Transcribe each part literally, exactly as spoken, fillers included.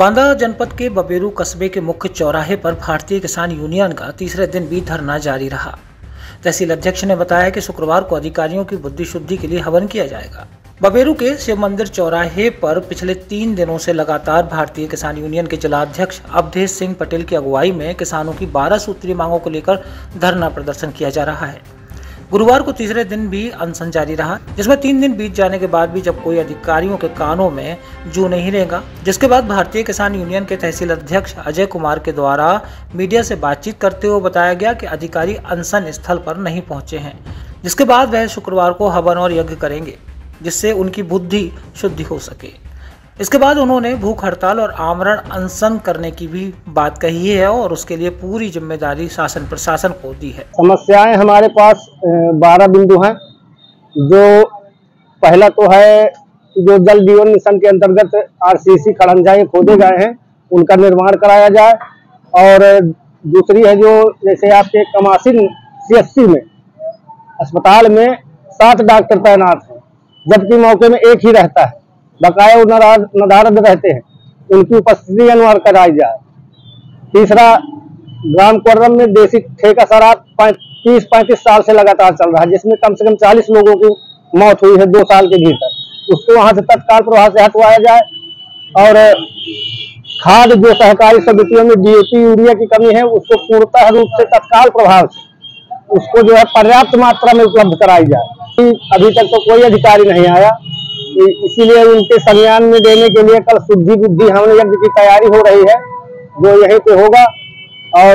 बांदा जनपद के बबेरू कस्बे के मुख्य चौराहे पर भारतीय किसान यूनियन का तीसरे दिन भी धरना जारी रहा। तहसील अध्यक्ष ने बताया कि शुक्रवार को अधिकारियों की बुद्धि शुद्धि के लिए हवन किया जाएगा। बबेरू के शिव मंदिर चौराहे पर पिछले तीन दिनों से लगातार भारतीय किसान यूनियन के जिलाध्यक्ष अवधेश सिंह पटेल की अगुवाई में किसानों की बारह सूत्रीय मांगों को लेकर धरना प्रदर्शन किया जा रहा है। गुरुवार को तीसरे दिन भी अनशन जारी रहा, जिसमें तीन दिन बीत जाने के बाद भी जब कोई अधिकारियों के कानों में जू नहीं रहेगा, जिसके बाद भारतीय किसान यूनियन के तहसील अध्यक्ष अजय कुमार के द्वारा मीडिया से बातचीत करते हुए बताया गया कि अधिकारी अनशन स्थल पर नहीं पहुंचे हैं, जिसके बाद वह शुक्रवार को हवन और यज्ञ करेंगे, जिससे उनकी बुद्धि शुद्धि हो सके। इसके बाद उन्होंने भूख हड़ताल और आमरण अनशन करने की भी बात कही है और उसके लिए पूरी जिम्मेदारी शासन प्रशासन को दी है। समस्याएं हमारे पास बारह बिंदु हैं। जो पहला तो है जो जल जीवन मिशन के अंतर्गत आरसीसी खड़ंजाएं खोदे गए हैं, उनका निर्माण कराया जाए। और दूसरी है जो जैसे आपके कमासिन सीएचसी में अस्पताल में सात डॉक्टर तैनात हैं, जबकि मौके में एक ही रहता है, बकाया नदारद रहते हैं, उनकी उपस्थिति अनिवार्य कराई जाए। तीसरा, ग्राम कोर्रम में देसी ठेका शराब तीस पैंतीस साल से लगातार चल रहा है, जिसमें कम से कम चालीस लोगों की मौत हुई है दो साल के भीतर। उसको वहां से तत्काल प्रभाव से हटवाया जाए। और खाद जो सहकारी समितियों में डीएपी यूरिया की कमी है, उसको पूर्णतः रूप से तत्काल प्रभाव से उसको जो है पर्याप्त मात्रा में उपलब्ध कराई जाए। अभी तक तो कोई अधिकारी नहीं आया, इसीलिए उनके संज्ञान में देने के लिए कल शुद्धि बुद्धि हवन यज्ञ की तैयारी हो रही है, जो यहीं पे होगा, और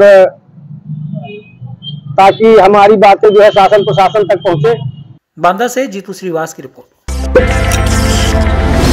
ताकि हमारी बातें जो है शासन प्रशासन तक पहुंचे। बांदा से जीतू श्रीवास की रिपोर्ट।